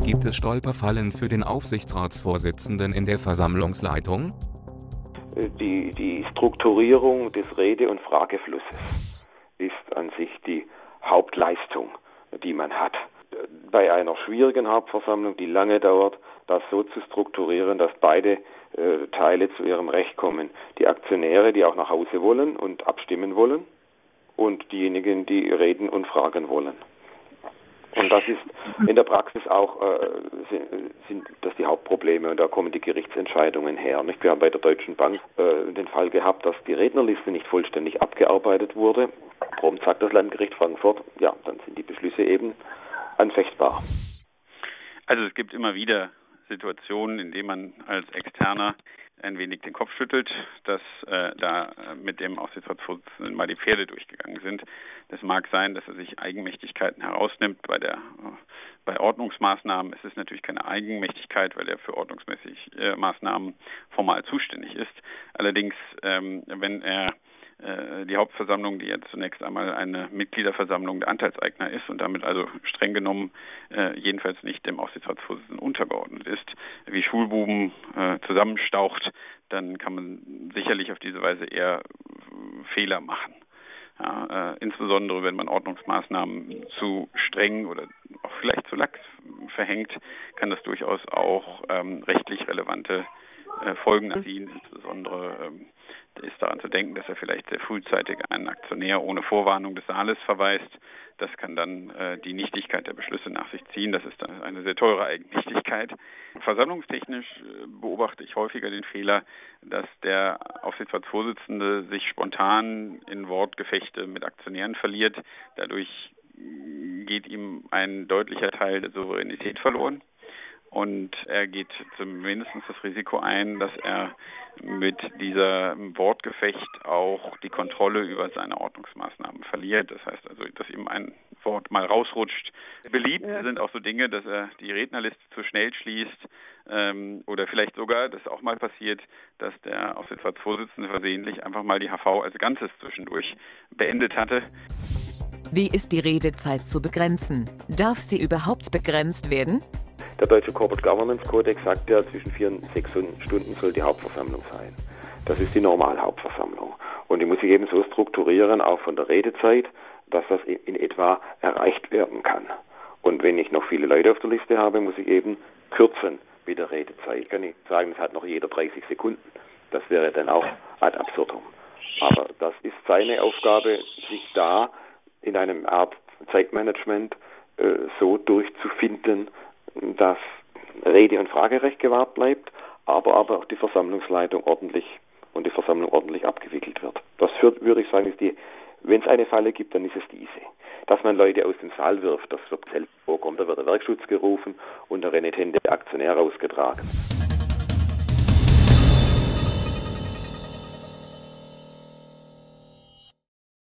Gibt es Stolperfallen für den Aufsichtsratsvorsitzenden in der Versammlungsleitung? Die Strukturierung des Rede- und Frageflusses ist an sich die Hauptleistung, die man hat. Bei einer schwierigen Hauptversammlung, die lange dauert, das so zu strukturieren, dass beide Teile zu ihrem Recht kommen. Die Aktionäre, die auch nach Hause wollen und abstimmen wollen, und diejenigen, die reden und fragen wollen. Und das ist in der Praxis auch sind das die Hauptprobleme, und da kommen die Gerichtsentscheidungen her. Wir haben bei der Deutschen Bank den Fall gehabt, dass die Rednerliste nicht vollständig abgearbeitet wurde. Prompt sagt das Landgericht Frankfurt, ja, dann sind die Beschlüsse eben anfechtbar. Also es gibt immer wieder Situationen, in denen man als Externer ein wenig den Kopf schüttelt, dass da mit dem Aufsichtsratsvorsitzenden mal die Pferde durchgegangen sind. Das mag sein, dass er sich Eigenmächtigkeiten herausnimmt. Bei Ordnungsmaßnahmen ist es natürlich keine Eigenmächtigkeit, weil er für ordnungsmäßig Maßnahmen formal zuständig ist. Allerdings, wenn er die Hauptversammlung, die ja zunächst einmal eine Mitgliederversammlung der Anteilseigner ist und damit also streng genommen jedenfalls nicht dem Aufsichtsratsvorsitzenden untergeordnet ist, wie Schulbuben zusammenstaucht, dann kann man sicherlich auf diese Weise eher Fehler machen. Ja, insbesondere wenn man Ordnungsmaßnahmen zu streng oder auch vielleicht zu lax verhängt, kann das durchaus auch rechtlich relevante Folgen ziehen. Insbesondere ist daran zu denken, dass er vielleicht sehr frühzeitig einen Aktionär ohne Vorwarnung des Saales verweist. Das kann dann die Nichtigkeit der Beschlüsse nach sich ziehen. Das ist dann eine sehr teure Eigennichtigkeit. Versammlungstechnisch beobachte ich häufiger den Fehler, dass der Aufsichtsratsvorsitzende sich spontan in Wortgefechte mit Aktionären verliert. Dadurch geht ihm ein deutlicher Teil der Souveränität verloren. Und er geht zumindest das Risiko ein, dass er mit diesem Wortgefecht auch die Kontrolle über seine Ordnungsmaßnahmen verliert. Das heißt also, dass ihm ein Wort mal rausrutscht. Beliebt sind auch so Dinge, dass er die Rednerliste zu schnell schließt oder vielleicht sogar, das auch mal passiert, dass der Aufsichtsratsvorsitzende versehentlich einfach mal die HV als Ganzes zwischendurch beendet hatte. Wie ist die Redezeit zu begrenzen? Darf sie überhaupt begrenzt werden? Der deutsche Corporate Governance Kodex sagt ja, zwischen 4 und 6 Stunden soll die Hauptversammlung sein. Das ist die Normalhauptversammlung. Und die muss sich eben so strukturieren, auch von der Redezeit, dass das in etwa erreicht werden kann. Und wenn ich noch viele Leute auf der Liste habe, muss ich eben kürzen mit der Redezeit. Ich kann nicht sagen, es hat noch jeder 30 Sekunden. Das wäre dann auch ad absurdum. Aber das ist seine Aufgabe, sich da in einem Art Zeitmanagement so durchzufinden, dass Rede- und Fragerecht gewahrt bleibt, aber auch die Versammlungsleitung ordentlich und die Versammlung ordentlich abgewickelt wird. Das würde ich sagen, wenn es eine Falle gibt, dann ist es diese. Dass man Leute aus dem Saal wirft, das wird selten vorkommen. Da wird der Werkschutz gerufen und der renitente Aktionär ausgetragen.